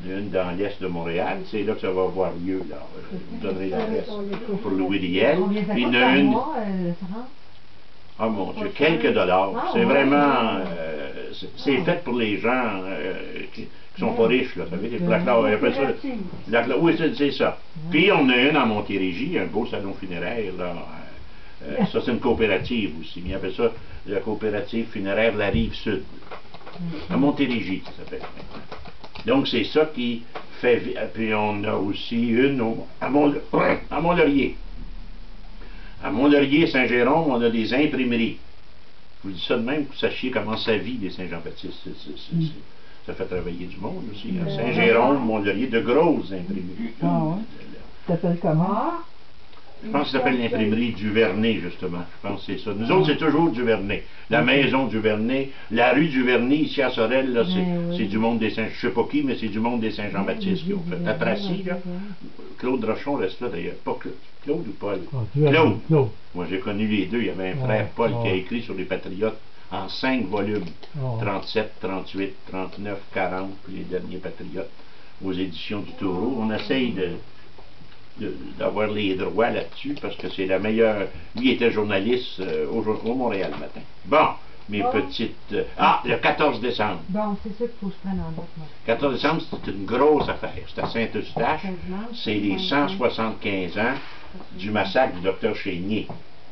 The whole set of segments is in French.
Une dans l'est de Montréal, c'est là que ça va avoir lieu, là. Je vous donnerai l'adresse pour Louis Riel. Puis il y en a une... Ah mon Dieu, quelques dollars. C'est vraiment... c'est fait pour les gens qui sont pas riches, là. Vous savez, pour la classe, on appelle ça... oui, c'est ça. Puis on a une à Montérégie, un beau salon funéraire, là. Ça, c'est une coopérative aussi. Mais on appelle ça la coopérative funéraire de la Rive-Sud. À Montérégie, ça s'appelle. Donc, c'est ça qui fait... Puis on a aussi une à Mont-Laurier. À Mont-Laurier, Saint-Jérôme, on a des imprimeries. Je vous dis ça de même pour que vous sachiez comment ça vit, les Saint-Jean-Baptiste. Ça fait travailler du monde aussi. Hein. Saint-Jérôme, Mont-Laurier, de grosses imprimeries. Ah ouais? Ça s'appelle comment? Je pense que ça s'appelle l'imprimerie Duvernay, justement. Je pense que c'est ça. Nous autres, c'est toujours Duvernay. La maison Duvernay, la rue Duvernay, ici à Sorel, là, c'est du monde des Saint... Je sais pas qui, mais c'est du monde des Saint-Jean-Baptiste qui ont fait. À Tracy, là, Claude Rochon reste là, d'ailleurs. Pas Claude ou Paul? Claude. Moi, j'ai connu les deux. Il y avait un frère, Paul, qui a écrit sur les Patriotes en 5 volumes. 37, 38, 39, 40, puis les derniers Patriotes, aux éditions du Taureau. On essaye d'avoir les droits là-dessus, parce que c'est la meilleure... Lui était journaliste au Montréal matin. Bon, mes petites... le 14 décembre. Bon, c'est ça qu'il faut que je prenne en date, moi. 14 décembre, c'est une grosse affaire. C'est à Saint-Eustache. C'est les 175 ans du massacre du docteur Chénier.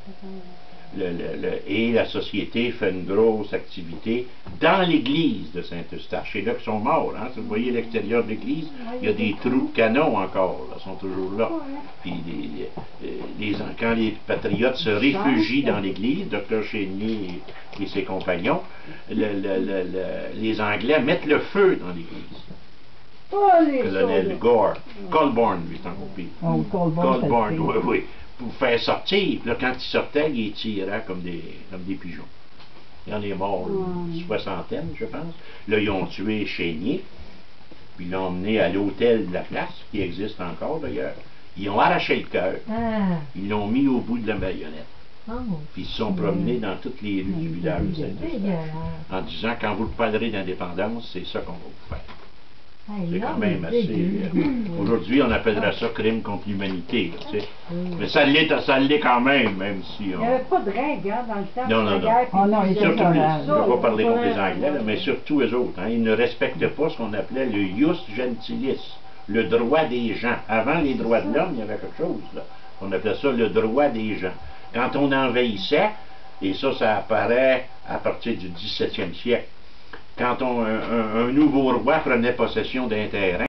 Et la société fait une grosse activité dans l'église de Saint-Eustache. C'est là qu'ils sont morts. Hein? Vous voyez l'extérieur de l'église, il y a des trous de canon encore. Ils sont toujours là. Puis quand les patriotes se réfugient dans l'église, Dr Chénier et ses compagnons, les Anglais mettent le feu dans l'église. Colonel Gore. Colborne, lui, c'est encore pire. Colborne, oui. Pour faire sortir. Puis là, quand il sortait, il tirait comme des pigeons. Il en est mort une soixantaine, je pense. Là, ils ont tué Chénier. Puis ils l'ont emmené à l'hôtel de la place, qui existe encore d'ailleurs. Ils ont arraché le cœur. Ils l'ont mis au bout de la baïonnette. Puis ils se sont promenés dans toutes les rues du village de Saint-Eustache en disant, quand vous parlerez d'indépendance, c'est ça qu'on va vous faire. C'est quand même assez... Aujourd'hui, on appellerait ça crime contre l'humanité. Mais ça l'est quand même si on... Il n'y avait pas de règles dans le temps. Non. Surtout, je ne vais pas parler contre les Anglais, mais surtout eux autres. Ils ne respectaient pas ce qu'on appelait le ius gentilis, le droit des gens. Avant les droits de l'homme, il y avait quelque chose, là. On appelait ça le droit des gens. Quand on envahissait, et ça apparaît à partir du 17e siècle, quand un nouveau roi prenait possession d'un terrain,